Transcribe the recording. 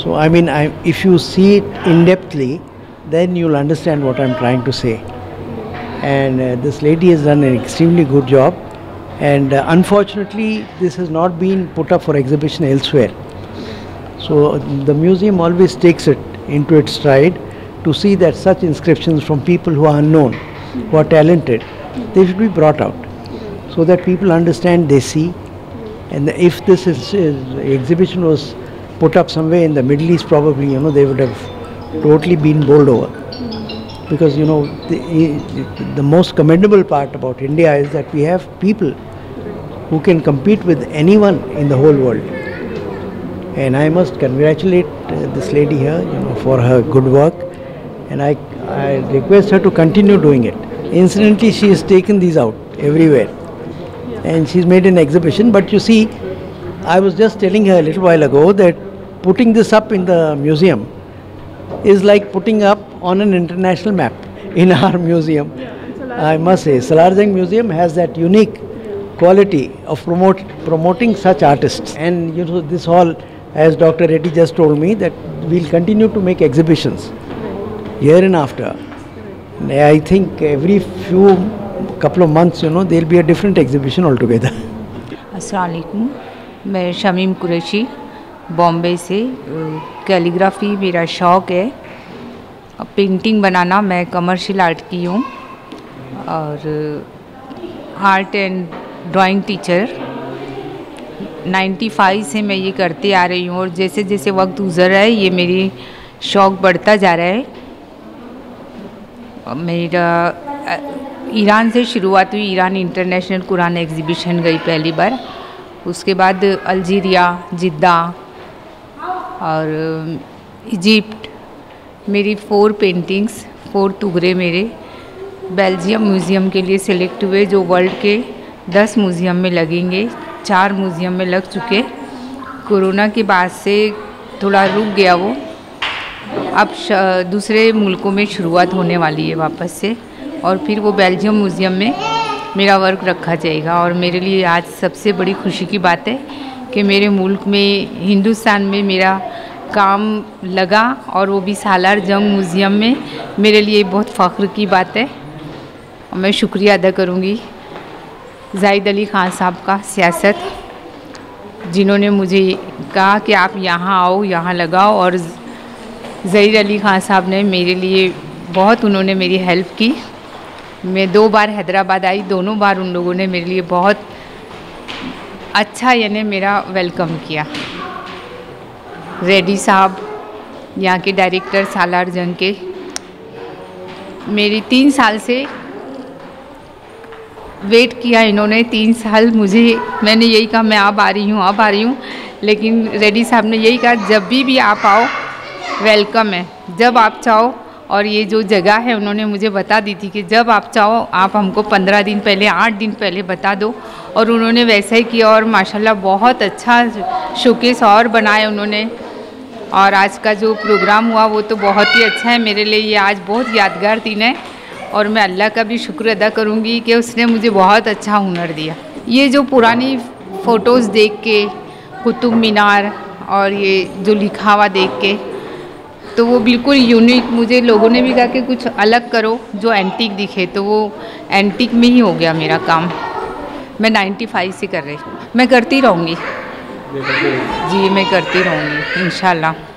So I mean, if you see it in-depthly, then you'll understand what I'm trying to say. And this lady has done an extremely good job. And unfortunately, this has not been put up for exhibition elsewhere. So the museum always takes it into its stride to see that such inscriptions from people who are unknown, who are talented, they should be brought out so that people understand, they see. And if this exhibition was put up somewhere in the Middle East, probably, they would have totally been bowled over. Because, the most commendable part about India is that we have people who can compete with anyone in the whole world. And I must congratulate this lady here, for her good work. And I request her to continue doing it. Incidentally, she has taken these out everywhere. And she's made an exhibition. But you see, I was just telling her a little while ago that putting this up in the museum is like putting up on an international map in our museum. I must say, Salar Jung Museum has that unique quality of promoting such artists. And this hall, as Dr. Reddy just told me, that we'll continue to make exhibitions year and after. And I think every couple of months, there'll be a different exhibition altogether. अस्सलाम वालेकुम, मैं शमीम कुरैशी बॉम्बे से। Calligraphy मेरा शौक़ है, painting बनाना। मैं commercial art की हूँ और आर्ट एंड ड्राइंग टीचर 95 से मैं ये करते आ रही हूँ। और जैसे जैसे वक्त गुज़र रहा है, ये मेरी शौक़ बढ़ता जा रहा है। मेरा ईरान से शुरुआत हुई। ईरान इंटरनेशनल कुरान एग्ज़िबिशन गई पहली बार, उसके बाद अल्जीरिया, जिद्दा और इजिप्ट। मेरी 4 पेंटिंग्स, 4 टुकड़े मेरे बेल्जियम म्यूज़ियम के लिए सिलेक्ट हुए, जो वर्ल्ड के 10 म्यूज़ियम में लगेंगे। 4 म्यूज़ियम में लग चुके। कोरोना के बाद से थोड़ा रुक गया वो, अब दूसरे मुल्कों में शुरुआत होने वाली है वापस से। और फिर वो बेल्जियम म्यूज़ियम में मेरा वर्क रखा जाएगा। और मेरे लिए आज सबसे बड़ी खुशी की बात है कि मेरे मुल्क में, हिंदुस्तान में मेरा काम लगा, और वो भी सालार जंग म्यूज़ियम में। मेरे लिए बहुत फ़ख्र की बात है। और मैं शुक्रिया अदा करूँगी ज़ाहिद अली ख़ान साहब का, सियासत, जिन्होंने मुझे कहा कि आप यहाँ आओ, यहाँ लगाओ। और ज़हीर अली ख़ान साहब ने मेरे लिए बहुत, उन्होंने मेरी हेल्प की। मैं 2 बार हैदराबाद आई, दोनों बार उन लोगों ने मेरे लिए बहुत अच्छा, यानी मेरा वेलकम किया। रेड्डी साहब, यहाँ के डायरेक्टर सालार जंग के, मेरी 3 साल से वेट किया इन्होंने। 3 साल मैंने यही कहा मैं अब आ रही हूँ, लेकिन रेड्डी साहब ने यही कहा जब भी आप आओ, वेलकम है, जब आप चाहो। और ये जो जगह है उन्होंने मुझे बता दी थी कि जब आप चाहो आप हमको 15 दिन पहले, 8 दिन पहले बता दो। और उन्होंने वैसा ही किया। और माशाल्लाह बहुत अच्छा शोकेस और बनाए उन्होंने। और आज का जो प्रोग्राम हुआ वो तो बहुत ही अच्छा है। मेरे लिए ये आज बहुत यादगार दिन है। और मैं अल्लाह का भी शुक्र अदा करूँगी कि उसने मुझे बहुत अच्छा हुनर दिया। ये जो पुरानी फ़ोटोज़ देख के, कुतुब मीनार और ये जो लिखा हुआ देख के, तो वो बिल्कुल यूनिक, मुझे लोगों ने भी कहा कि कुछ अलग करो जो एंटीक दिखे, तो वो एंटीक में ही हो गया मेरा काम। मैं 95 से कर रही हूँ। मैं करती रहूँगी जी, मैं करती रहूँगी इंशाल्लाह।